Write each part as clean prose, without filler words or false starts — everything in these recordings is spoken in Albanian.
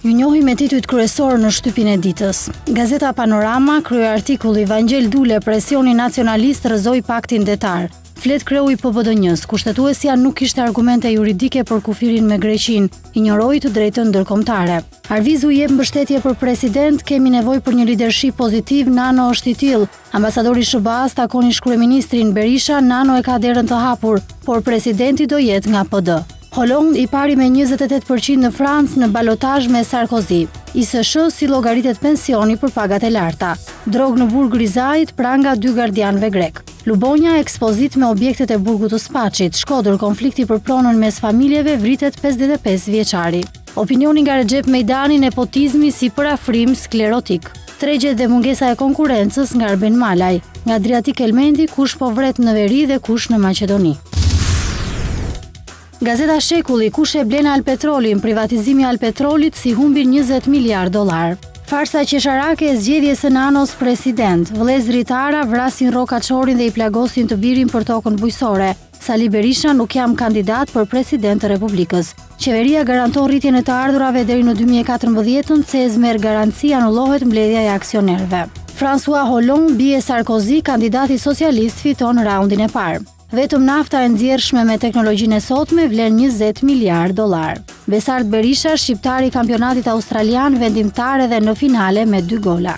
Ju njohi me titujt kryesor në shtypin e ditës. Gazeta Panorama, krye artikulli Vangel Dule, presioni nacionalist rrëzoi paktin detar. Flet kreu i PBD-s, kushtetuesja nuk kishte argumente juridike për kufirin me Greqinë, injoroi të drejtën ndërkombëtare. Arvizu jep mbështetje për president, kemi nevojë për një lidership pozitiv, Nano është i tillë. Ambasadori SBA-s takoni kryeministrin Berisha, Nano e ka derën të hapur, por presidenti do jetë nga PD. Hollande i pari me 28% në Francë në balotazh me Sarkozy. ISH si llogaritet pensioni për pagat e larta. Drogë në burg Rizait, pranga 2 gardianëve grek. Lubonja ekspozit me objektet e burgut të Spaçit. Shkodër, konflikti për pronën mes familjeve, vritet 55 vjeçari. Opinioni nga Recep Mejdani, nepotizmi si parafrim sklerotik. Tregjet dhe mungesa e konkurrencës nga Arben Malaj. Nga Adriatik Elmendi, kush po vret në veri dhe kush në Maqedoni. Gazeta Shekulli, kush e blen Alpetrolin, privatizimi i Alpetrolit si humbin 20 miliard dollar. Farsa qesharake e zgjedhjes së Nanos president. Vëllezërit Ara vrasin Roka Çorin dhe i plagosin të birin për tokën bujqësore. Sali Berisha nuk jam kandidat për president të Republikës. Qeveria garanton rritjen e të ardhurave deri në 2014, CEZ merr garanci, anullohet mbledhja e aksionerëve. François Hollande bie Sarkozy, kandidati socialist fiton raundin e parë. Vetëm nafta e nxjerrshme me teknologjinë e sotme vlen 20 miliard dollar. Besart Berisha, shqiptari i kampionatit australian, vendimtar edhe në finale me 2 gola.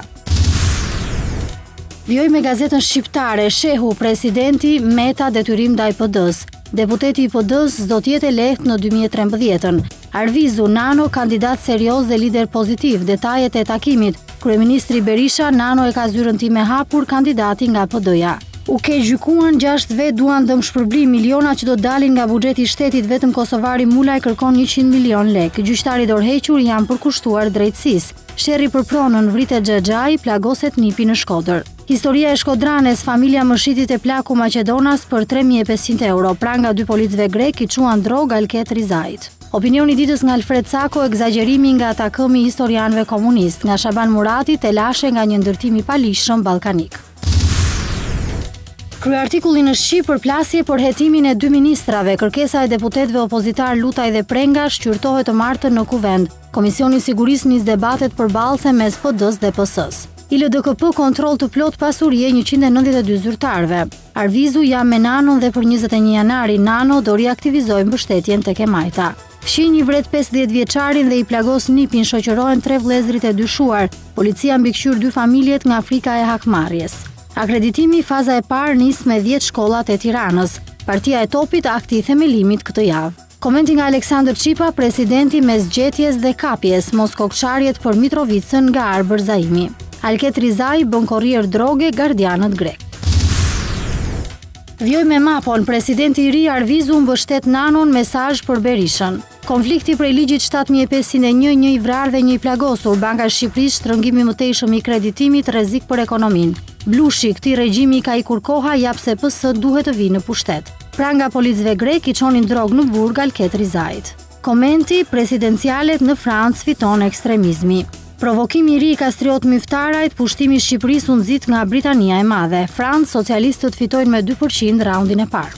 Vjoj me gazetën shqiptare, shehu presidenti Meta detyrim ndaj PD-s. Deputeti i PD-s s'do të jetë lehtë në 2013. Arvizu, Nano kandidat serioz dhe lider pozitiv, detajet e takimit. Kryeministri Berisha, Nano e ka zyrën time hapur, kandidati nga PD-ja. U ke gjykuan 6 vet duan dëmshpërblim, miliona që do dalin nga buxheti i shtetit, vetëm kosovari Mulaj kërkon 100 milion lek. Gjyqtarit dorëhequr janë përkushtuar drejtësisë. Sherri për pronën vritet Xhaxhai, plagoset nipi në Shkodër. Historia e Shkodranes, familja mëshitit e plaku Maqedonas për 3500 euro. Pranga 2 policëve grek i çuan drogë Alket Rizait. Opinioni ditës nga Alfred Sako, egzagjerimi nga takëmi historianëve komunist. Nga Shaban Murati, telashe nga një ndërtim i palishëm ballkanik. Kryeartikulli në Shqip përplasje për hetimin e 2 ministrave. Kërkesa e deputetëve opozitar Lutaj dhe Prenga shqyrtohet të martën në Kuvend. Komisioni i Sigurisë nis debatet përballëse mes PD-s dhe PS-s. ILDKP kontroll të plot pasurie 192 zyrtarëve. Arvizu jam me Nanon dhe për 21 janari Nano do riaktivizojë mbështetjen tek e majta. Fshin i vret 50 vjeçarin dhe i plagos nipin, shoqërohen 3 vëllezërit e dyshuar. Policia mbikëqyr 2 familjet nga frika e hakmarrjes. Akreditimi faza e parë nis me 10 shkollat e Tiranës. Partia e topit akti i themelimit këtë javë. Komenti nga Aleksandër Qipa, presidenti me zgjetjes dhe kapjes, mos kokçarjet për Mitrovicën nga Arbër Zaimi. Alket Rizai bën korrier droge gardianët grek. Vjoj me Mapon, presidenti i ri Arvizu mbështet Nanon, mesazh për Berishën. Konflikti prej ligjit 7501, një i vrarë dhe një i plagosur. Banka e Shqipërisë, shtrëngimi mëtejshëm i kreditimit, rrezik për ekonominë. Blushi, këtij regjimi ka ikur koha, jap se PS duhet të vinë në pushtet. Pranga policëve grek i çonin drogë në burg Alket Rizait. Komenti, presidencialet në Francë fiton ekstremizmi. Provokimi i ri i Kastriot Myftarajt, pushtimi i Shqipërisë u nxit nga Britania e Madhe. Francë, socialistët fitojnë me 2% raundin e parë.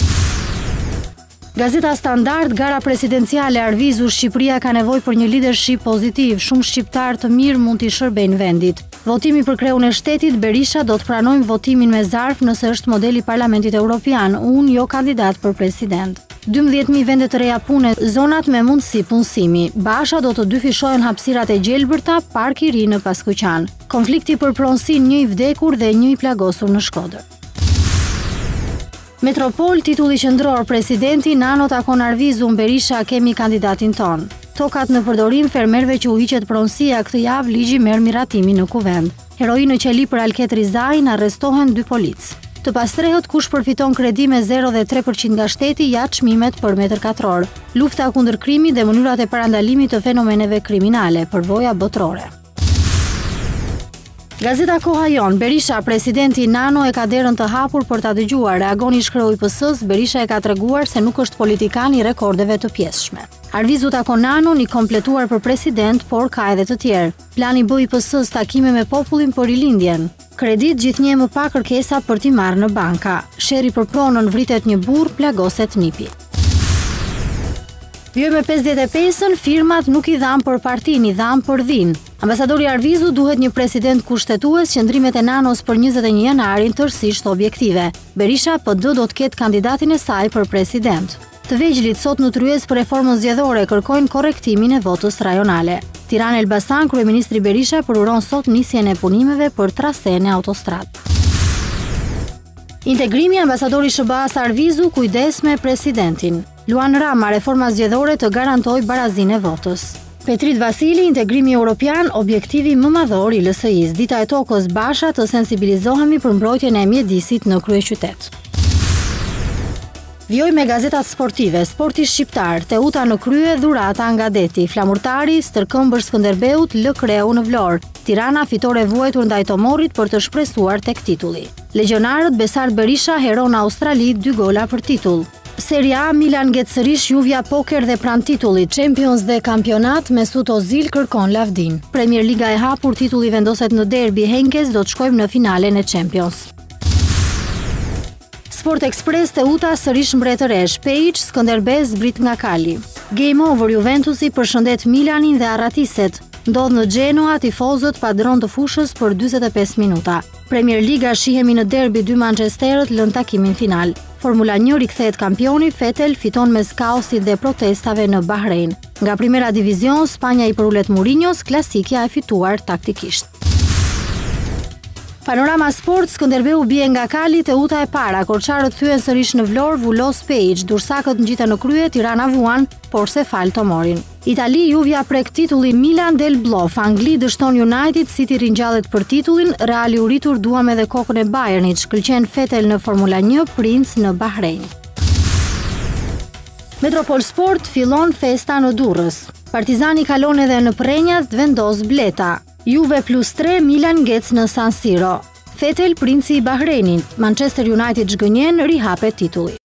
Gazeta Standard, gara presidenciale Arvizu, Shqipëria ka nevojë për një lidership pozitiv, shumë shqiptar të mirë mund t'i shërbejnë vendit. Votimi për kreun e shtetit, Berisha do të pranojmë votimin me zarf nëse është modeli Parlamentit Evropian, unë jo kandidat për president. 12.000 vende të reja pune, zonat me mundësi punësimi. Basha do të dyfishohen hapësirat e gjelbërta, park i ri në Paskuqan. Konflikti për pronësi, një i vdekur dhe një i plagosur në Shkodër. Metropol, titulli qendror, presidenti Nano takon Arvizu, Berisha kemi kandidatin ton. Tokat në përdorim, fermerëve që u hiqet pronësia këtë javë, ligji merr miratimin në Kuvend. Heroinë qeli për Alket Rizai, arrestohen 2 policë. Të pastrehet kush përfiton kredi me 0 dhe 3% nga shteti, ja çmimet për metër katror. Lufta kundër krimit dhe mënyrat e parandalimit të fenomeneve kriminale, përvoja botërore. Gazeta Koha Jon, Berisha, presidenti Nano e ka derën të hapur për ta dëgjuar. Reagoni shkreu i PS-s, Berisha e ka treguar se nuk është politikan i rekordeve të pjesshme. Arvizu takon Nanon, i kompletuar për president, por ka edhe të tjerë. Plani B i PS-s, takime me popullin për rilindjen. Kredit gjithnjë më pa kërkesa për t'i marrë në banka. Sherri për pronën, vritet një burr, plagoset nipi. Vjoj me 55-ën, firmat nuk i dhanë për partin, i dhanë për dhinë. Ambasadori Arvizu duhet një president kushtetues, qëndrimet e Nanos për 21 janarin tërësisht objektive. Berisha PD do të ketë kandidatin e saj për president. Të vegjlit sot në tryez për reformën zgjedhore kërkojnë korrektimin e votës rajonale. Tirana Elbasan, kryeministri Berisha përuron sot nisjen e punimeve për trasen e autostradë. Integrimi ambasadori SBA-s Arvizu kujdes me presidentin. Luan Rama, reforma zgjedhore të garantoj barazinë e votës. Petrit Vasili, integrimi europian, objektivi më madhor i LSI-s. Dita e tokës Basha të sensibilizohemi për mbrojtjen e mjedisit në kryeqytet. Vjoj me gazetat sportive, sporti shqiptar, Teuta në krye, dhurata nga deti, flamurtari, stërkëmbër Skënderbeut, lë kreu në Vlorë, Tirana fitore vuajtur ndaj Tomorit për të shpresuar tek titulli. Legionarët Besart Berisha heron Australi 2 gola për titull. Serie A, Milan gjet sërish Juvja poker dhe pran titullit, Champions dhe kampionat Mesut Ozil kërkon lavdin. Premier Liga e hapur, titulli vendoset në derbi, Henkes do të shkojmë në finalen e Champions. Sport Express, Teuta sërish mbretëresh, Pejq, Skënderbes zbrit nga kali. Game over, Juventusi përshëndet Milanin dhe arratiset. Ndodh në Genoa, tifozët pa dron të fushës për 45 minuta. Premier Liga, shihemi në derbi, 2 Manchesterët lën takimin final. Formula 1 rikthehet kampioni, Vettel fiton mes kaosit dhe protestave në Bahrein. Nga Primera Divizion, Spanja i përullet Mourinhos, klasikja e fituar taktikisht. Panorama Sport, Skënderbeu bie nga kali, Teuta e para, Korçarët thyen sërish në Vlorë, Vulos Pejq, Dursakët ngjiten në krye, Tirana vuan, por se fal Tomorin. Itali, Juvja prek titulli, Milan del Blof, Angli dështon United, City ringjallet për titullin, Reali u rritur duam edhe kokën e Bayernit, shkëlqen Vettel në Formula 1, Prince në Bahrein. Metropol Sport, fillon festa në Durrës. Partizani kalon edhe në Prenjat, vendos bleta. Juve +3, Milan ngec në San Siro. Vettel, princi i Bahreinit, Manchester United zhgënjen, rihapet titulli.